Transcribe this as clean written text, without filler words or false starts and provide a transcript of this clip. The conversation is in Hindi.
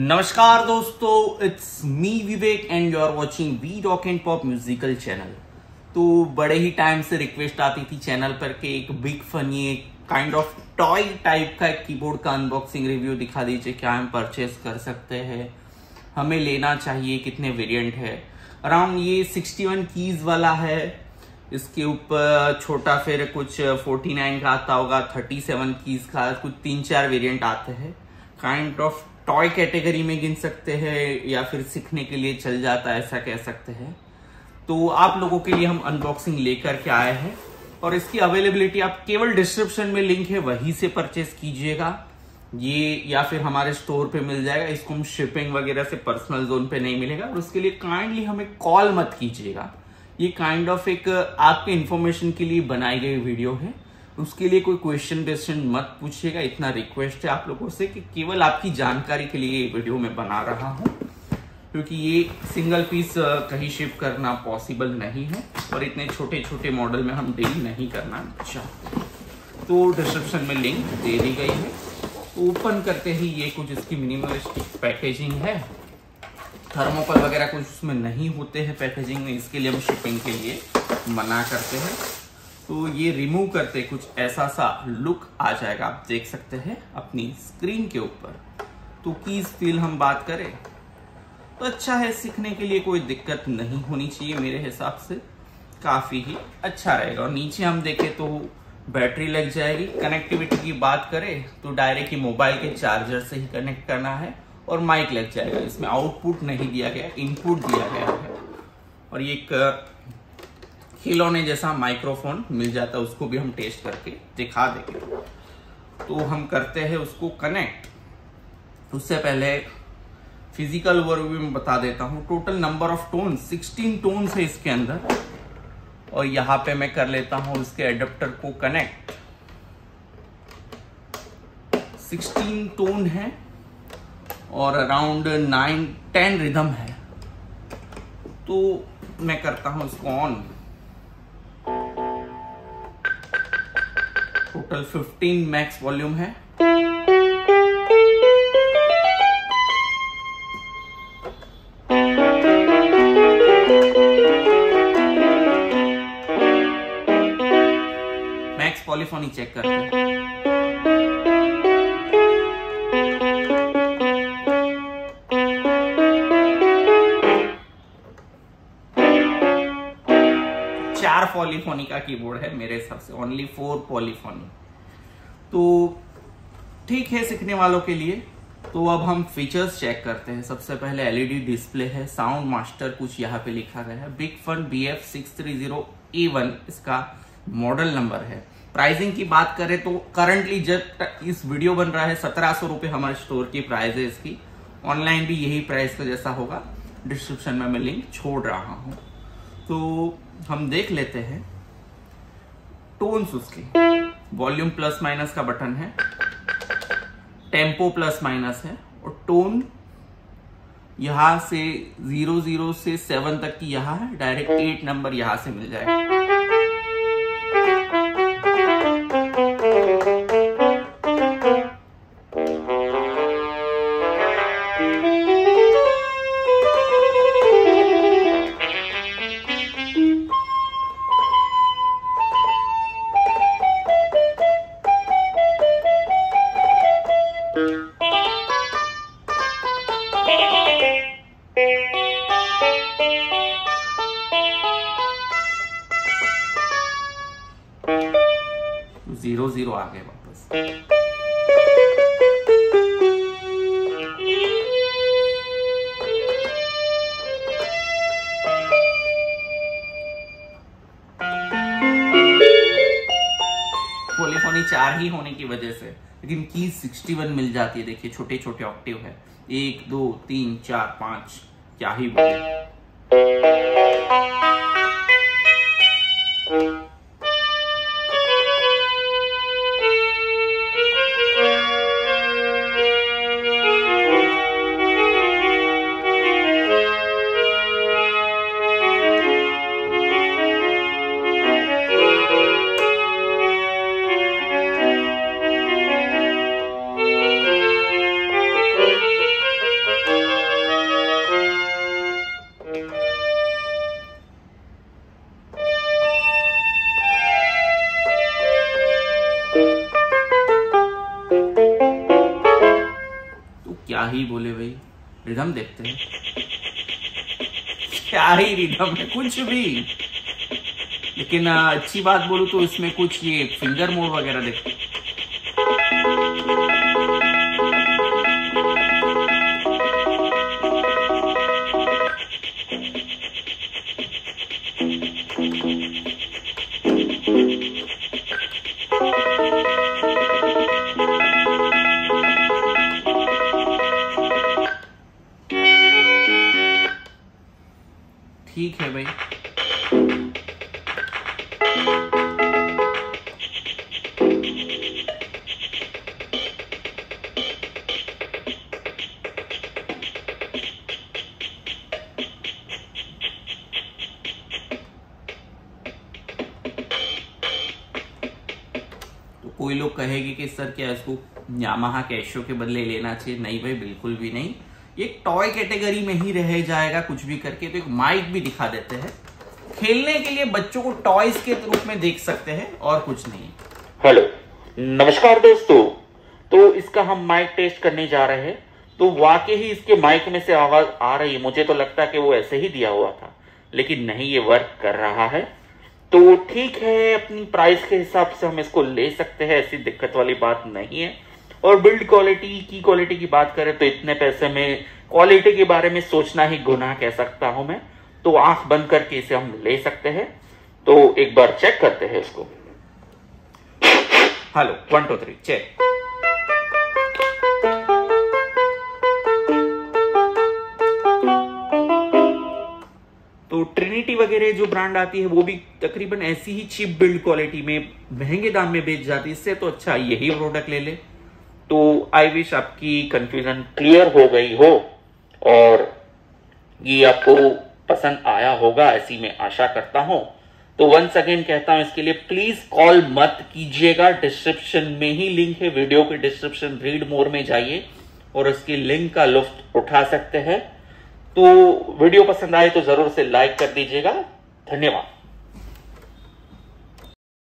नमस्कार दोस्तों, it's me Vivek and you are watching V rock and pop musical channel. तो बड़े ही टाइम से रिक्वेस्ट आती थी चैनल पर कि एक बिग फनी एक काइंड ऑफ टॉय टाइप का एक कीबोर्ड का अनबॉक्सिंग रिव्यू दिखा दीजिए। क्या हम परचेस कर सकते हैं, हमें लेना चाहिए, कितने वेरिएंट है। अराउंड ये 61 कीज वाला है। इसके ऊपर छोटा फिर कुछ 49 का आता होगा, 37 कीज का, कुछ 3-4 वेरिएंट आते हैं। काइंड ऑफ टॉय कैटेगरी में गिन सकते हैं या फिर सीखने के लिए चल जाता है, ऐसा कह सकते हैं। तो आप लोगों के लिए हम अनबॉक्सिंग लेकर के आए हैं और इसकी अवेलेबिलिटी आप केवल डिस्क्रिप्शन में लिंक है वहीं से परचेस कीजिएगा ये, या फिर हमारे स्टोर पे मिल जाएगा। इसको हम शिपिंग वगैरह से पर्सनल जोन पे नहीं मिलेगा और उसके लिए काइंडली हमें कॉल मत कीजिएगा। ये काइंड ऑफ एक आपके इंफॉर्मेशन के लिए बनाई गई वीडियो है। उसके लिए कोई क्वेश्चन मत पूछिएगा, इतना रिक्वेस्ट है आप लोगों से कि केवल आपकी जानकारी के लिए ये वीडियो मैं बना रहा हूं, क्योंकि ये सिंगल पीस कहीं शिप करना पॉसिबल नहीं है और इतने छोटे छोटे मॉडल में हम डील नहीं करना चाहते। तो डिस्क्रिप्शन में लिंक दे दी गई है। ओपन करते ही ये कुछ इसकी मिनिमलिस्टिक पैकेजिंग है। थर्मोकोल वगैरह कुछ उसमें नहीं होते हैं पैकेजिंग में, इसके लिए हम शिपिंग के लिए मना करते हैं। तो ये रिमूव करते कुछ ऐसा सा लुक आ जाएगा, आप देख सकते हैं अपनी स्क्रीन के ऊपर। तो कीज फील हम बात करें तो अच्छा है, सीखने के लिए कोई दिक्कत नहीं होनी चाहिए, मेरे हिसाब से काफी ही अच्छा रहेगा। और नीचे हम देखें तो बैटरी लग जाएगी। कनेक्टिविटी की बात करें तो डायरेक्ट ही मोबाइल के चार्जर से ही कनेक्ट करना है और माइक लग जाएगा। इसमें आउटपुट नहीं दिया गया, इनपुट दिया गया है। और ये एक खिलौने जैसा माइक्रोफोन मिल जाता है, उसको भी हम टेस्ट करके दिखा देंगे। तो हम करते हैं उसको कनेक्ट। उससे पहले फिजिकल ओवरव्यू में बता देता हूं। Total number of tone 16 tones है इसके अंदर। और यहां पे मैं कर लेता हूं इसके एडेप्टर को कनेक्ट। 16 टोन है और अराउंड 9-10 रिदम है। तो मैं करता हूं इसको ऑन। टोटल 15 मैक्स वॉल्यूम है। मैक्स पॉलीफोनी चेक करते हैं। चार पॉलीफोनी का कीबोर्ड है मेरे हिसाब से, ओनली 4 पॉलीफोनी। तो ठीक है सीखने वालों के लिए। तो अब हम फीचर्स चेक करते हैं। सबसे पहले एलईडी डिस्प्ले है, साउंड मास्टर कुछ यहाँ पे लिखा गया है। बिग फन BF630A1 इसका मॉडल नंबर है। प्राइसिंग की बात करें तो करंटली जब इस वीडियो बन रहा है 1700 रुपए हमारे स्टोर की प्राइस है इसकी। ऑनलाइन भी यही प्राइस का जैसा होगा, डिस्क्रिप्शन में मैं लिंक छोड़ रहा हूं। तो हम देख लेते हैं टोन्स उसके। वॉल्यूम प्लस माइनस का बटन है, टेम्पो प्लस माइनस है और टोन यहां से 00 से 7 तक की यहां है। डायरेक्ट 8 नंबर यहां से मिल जाएगा। तो 00 आ गए वापस। पॉलीफोनी 4 ही होने की वजह से, लेकिन की 61 मिल जाती है। देखिए छोटे छोटे ऑक्टेव है, 1 2 3 4 5, क्या ही बोले। ही बोले भाई, रिदम देखते हैं क्या ही रिदम है, कुछ भी। लेकिन अच्छी बात बोलूं तो इसमें कुछ ये फिंगर मोड वगैरह देखते। ठीक है भाई। तो कोई लोग कहेगी कि सर क्या इसको यामाहा कैशियो के बदले लेना चाहिए? नहीं भाई, बिल्कुल भी नहीं। ये टॉय कैटेगरी में ही रह जाएगा कुछ भी करके। तो एक माइक भी दिखा देते हैं, खेलने के लिए बच्चों को टॉयज के रूप में देख सकते हैं और कुछ नहीं। हेलो, नमस्कार दोस्तों। तो इसका हम माइक टेस्ट करने जा रहे हैं। तो वाकई ही इसके माइक में से आवाज आ रही है। मुझे तो लगता है कि वो ऐसे ही दिया हुआ था, लेकिन नहीं, ये वर्क कर रहा है। तो ठीक है, अपनी प्राइस के हिसाब से हम इसको ले सकते हैं, ऐसी दिक्कत वाली बात नहीं है। और बिल्ड क्वालिटी की बात करें तो इतने पैसे में क्वालिटी के बारे में सोचना ही गुनाह कह सकता हूं मैं। तो आंख बंद करके इसे हम ले सकते हैं। तो एक बार चेक करते हैं इसको। Hello, 1 2 3 check. तो ट्रिनिटी वगैरह जो ब्रांड आती है वो भी तकरीबन ऐसी ही चीप बिल्ड क्वालिटी में महंगे दाम में बेच जाती है। इससे तो अच्छा यही प्रोडक्ट ले ले। तो आई विश आपकी कंफ्यूजन क्लियर हो गई हो और ये आपको पसंद आया होगा, ऐसी मैं आशा करता हूं। तो वंस अगेन कहता हूं, इसके लिए प्लीज कॉल मत कीजिएगा। डिस्क्रिप्शन में ही लिंक है, वीडियो के डिस्क्रिप्शन रीड मोर में जाइए और उसकी लिंक का लुत्फ उठा सकते हैं। तो वीडियो पसंद आए तो जरूर से लाइक कर दीजिएगा। धन्यवाद।